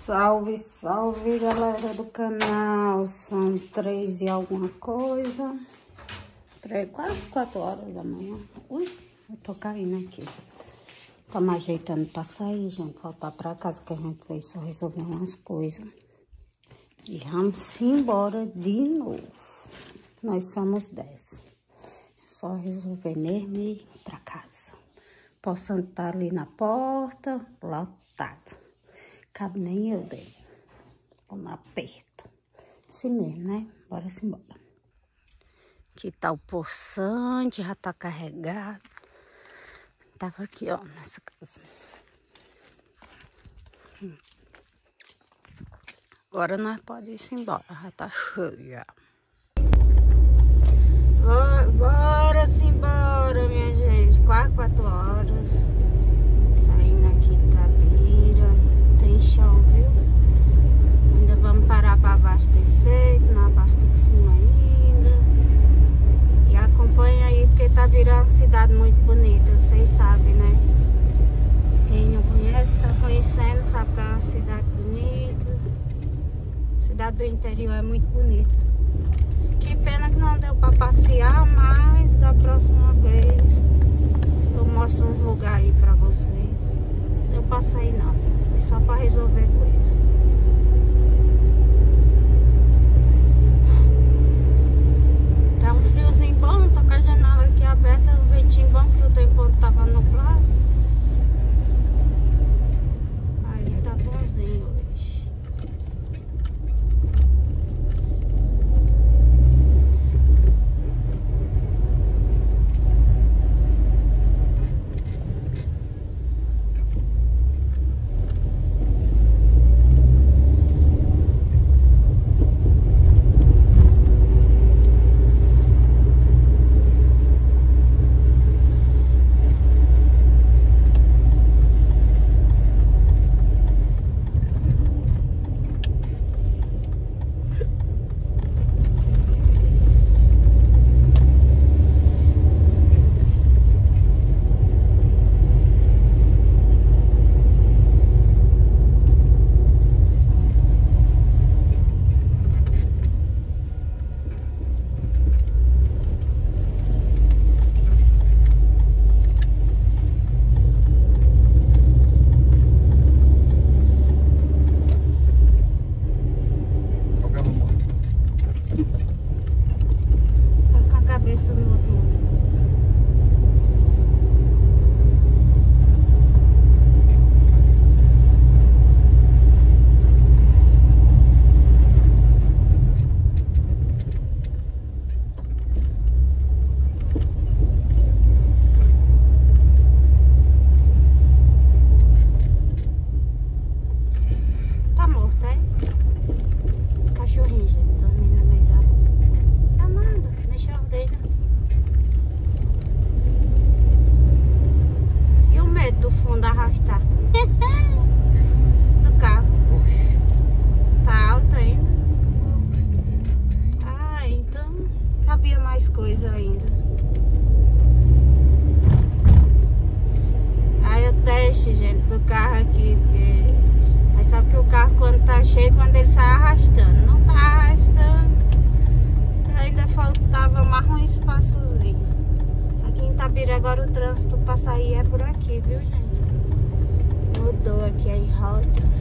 Salve, salve, galera do canal. São 3 e alguma coisa. Quase 4 horas da manhã. Ui, eu tô caindo aqui. Estamos ajeitando pra sair, gente. Voltar pra casa, que a gente veio só resolver umas coisas. E vamos embora de novo. Nós somos 10. É só resolver mesmo e ir pra casa. Posso estar ali na porta, lotado. Cabe nem eu dele. Vamos aperto. Assim mesmo, né? Bora se embora. Aqui tá o poçante, já tá carregado. Tava aqui, ó, nessa casa. Agora nós podemos ir embora, já tá cheio já. Bora se embora, minha gente. Quase 4 horas. Saindo aqui de Itabira. Tem chão, viu? Ainda vamos parar para abastecer, que não abastecemos ainda. E acompanha aí, porque Itabira é uma cidade muito bonita, vocês sabem, né? Quem não conhece, tá conhecendo, sabe que é uma cidade bonita. Cidade do interior é muito bonita. Que pena que não deu para passear, mas da próxima vez eu mostro um lugar aí para vocês. Não deu para sair não. Só para resolver coisas. Tá um friozinho bom, tô com a janela aqui aberta, um ventinho bom, que o tempo tava nublado. Aí tá bonzinho hoje. Coisa ainda. Aí o teste, gente, do carro aqui, porque aí sabe que o carro quando tá cheio, quando ele sai arrastando, não tá arrastando, então ainda faltava mais um espaçozinho. Aqui em Itabira agora o trânsito pra sair é por aqui, viu, gente? Mudou aqui a rota.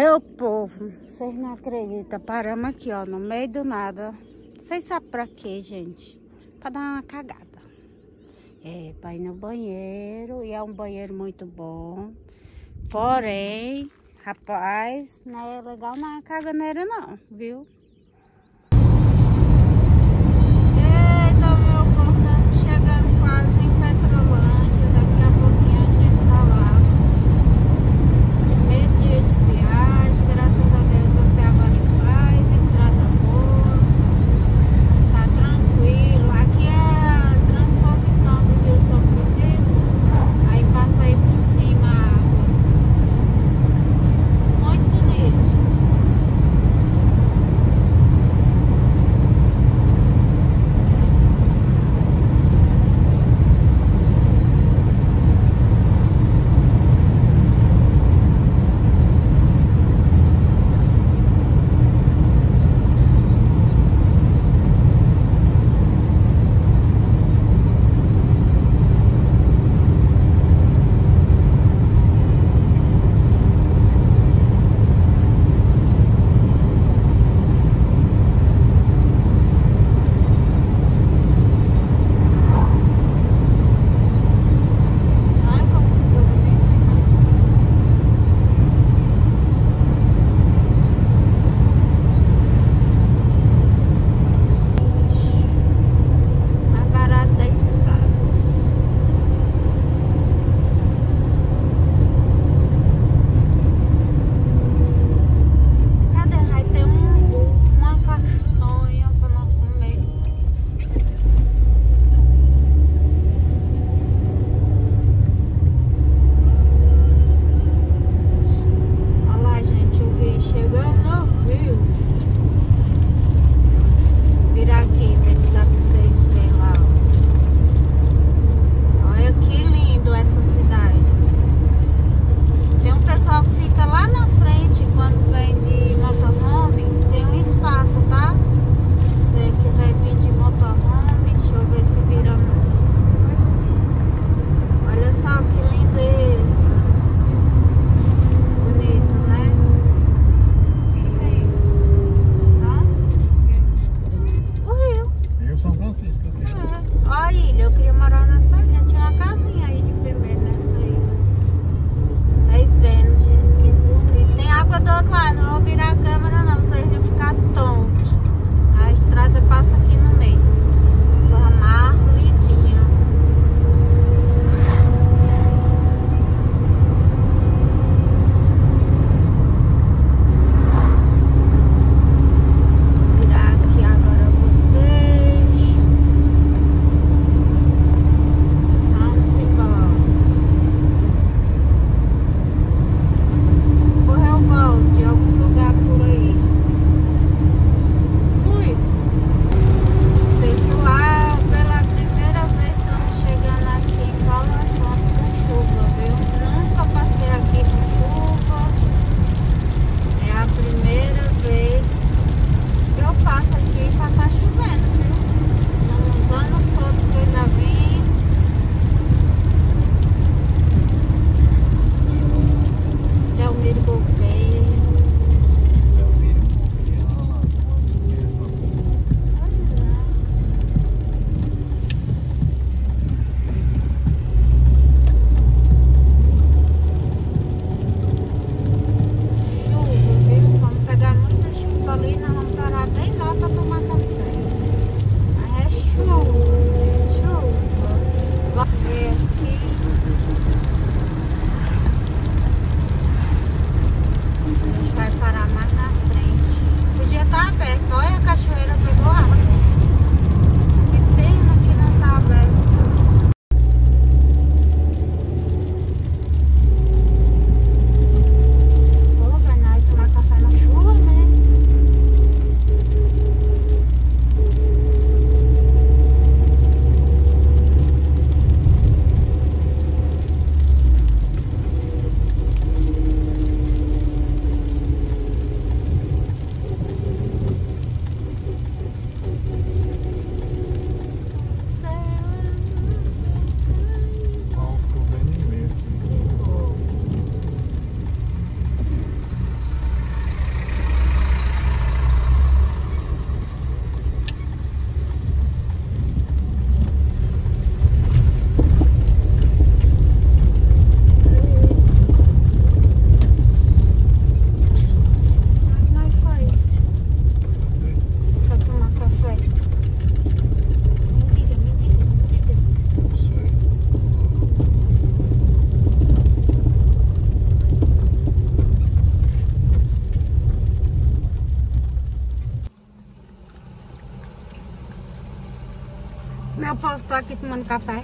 Meu povo, vocês não acreditam. Paramos aqui, ó, no meio do nada. Vocês sabem pra quê, gente? Pra dar uma cagada. É, pra ir no banheiro. E é um banheiro muito bom. Porém, rapaz, não é legal na caganeira não, viu? Eita, meu povo, estamos chegando quase em Petrolândia. Daqui a pouquinho a gente tá lá. Primeiro dia de viagem, graças a Deus até agora em paz, estrada boa, tá tranquilo. Aqui é a transposição do Rio São Francisco, aí passa aí por cima a água. Muito bonito. aqui tomando café.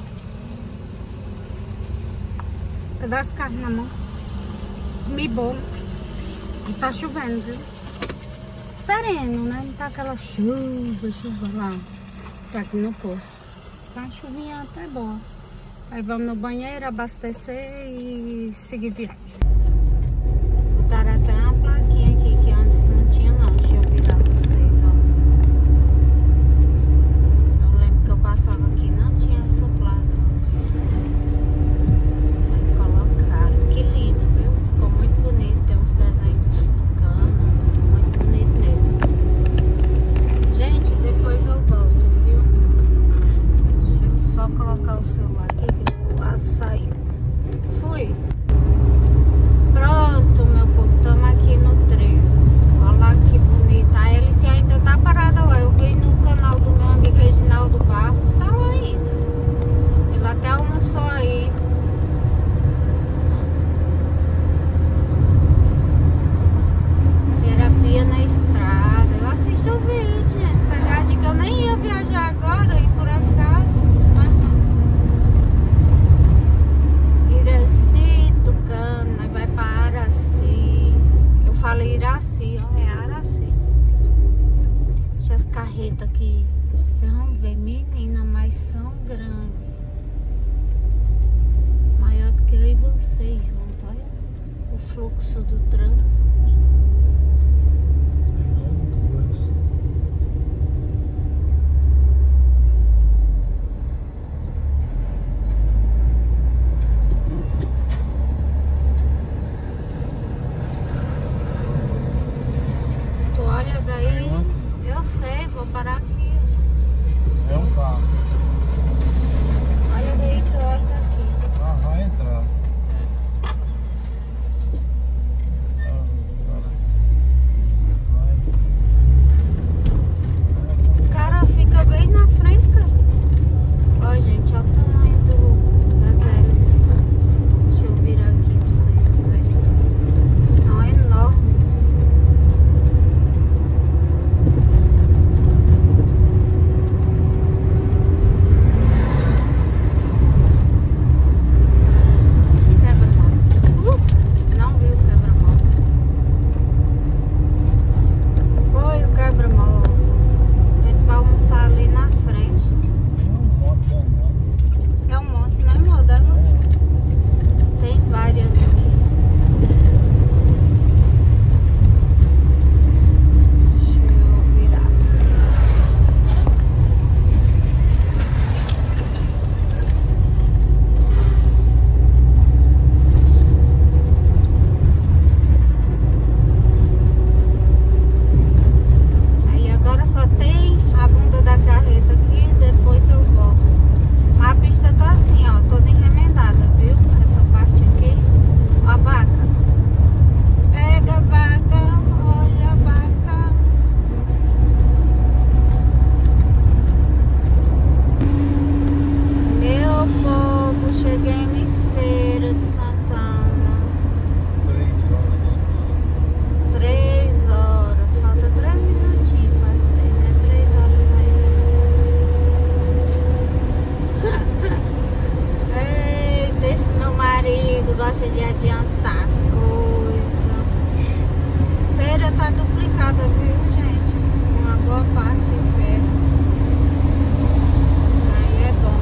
Pedaço de carne na mão. Comi bolo. E tá chovendo, viu? Sereno, né? Não tá aquela chuva lá. Tá aqui no poço. Tá uma chuvinha até boa. Aí vamos no banheiro, abastecer e seguir viagem. Botaram até uma plaquinha aqui que antes não tinha não. Deixa eu virar pra vocês, ó. Eu lembro que eu passava aqui, não tinha essa placa. Aí colocaram. Que lindo, viu? Ficou muito bonito. Tem uns desenhos dos tucanos. Muito bonito mesmo. Gente, depois eu volto, viu? Deixa eu só colocar o celular aqui, que o celular saiu. Fui. Pronto, meu povo, estamos aqui no trevo. Olha lá que bonita. A hélice ainda tá parada lá. Eu vi no canal do meu amigo Reginaldo Barros, tá lá ainda. Ele até almoçou aí. Terapia na estrada. Eu assisto o vídeo, gente. Pegar de que eu nem ia viajar agora e por acaso. Iraci, Tucana, vai para Araci. Eu falei Iraci, ó, é Araci. Deixa as carretas aqui. Vocês vão ver, menina, mas são grandes. Maior do que eu e vocês juntos, olha. O fluxo do trânsito. Olha daí, eu sei, vou parar aqui. É um carro. Olha daí que olha daqui. Ah, vai entrar. O cara fica bem na frente, cara. Ó, gente, olha o tamanho das hélices. Deixa eu virar aqui pra vocês verem. São enormes. Gosta de adiantar as coisas. Feira tá duplicada, viu, gente? Uma boa parte de feira. Aí é bom.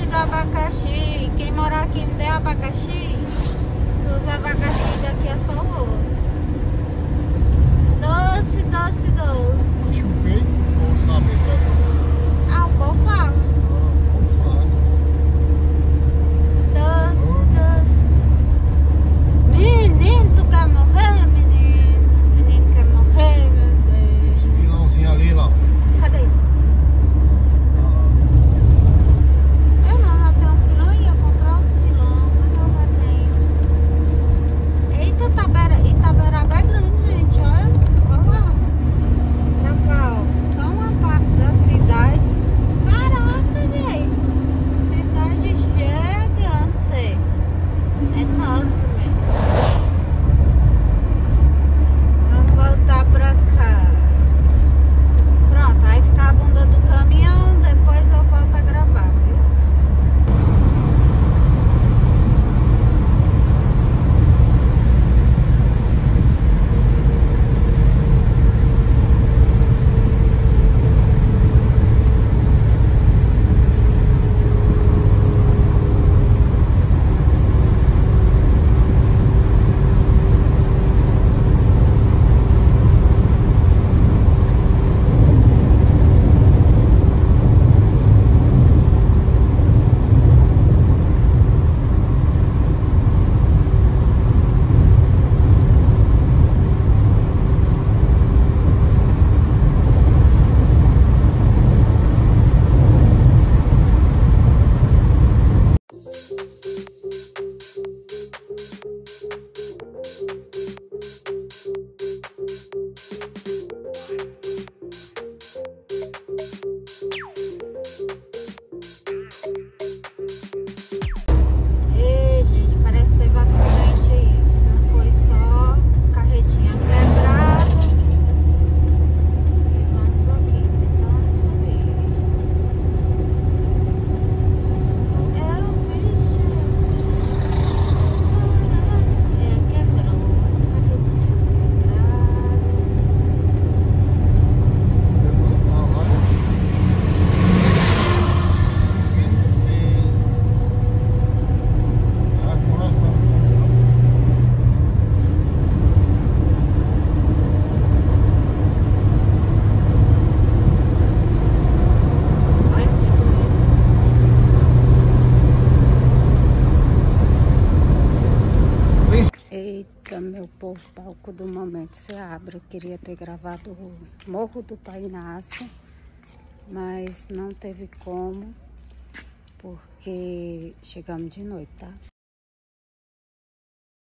doce do abacaxi. Quem morar aqui me dê abacaxi. Os abacaxi daqui é só ouro. Doce, doce, doce. Chupei ou sabe? Ah, o povo fala. Doce, doce. Menino, tu quer morrer, menino? Menino quer morrer, meu Deus. Esse vilãozinho ali, lá. Cadê? Eu não, já tenho um pilão, ia comprar outro pilão, mas eu já tenho. Eita, Itaberaba é grande, gente, olha lá. Pra cá, ó, só uma parte da cidade. Caraca, velho. Cidade gigante. Enorme. Vamos voltar pra cá. Pronto, aí fica a bunda do caminhão, depois eu volto a gravar, viu? Eita, meu povo, palco do momento se abre. Eu queria ter gravado o Morro do Pai Inácio, mas não teve como, porque chegamos de noite, tá?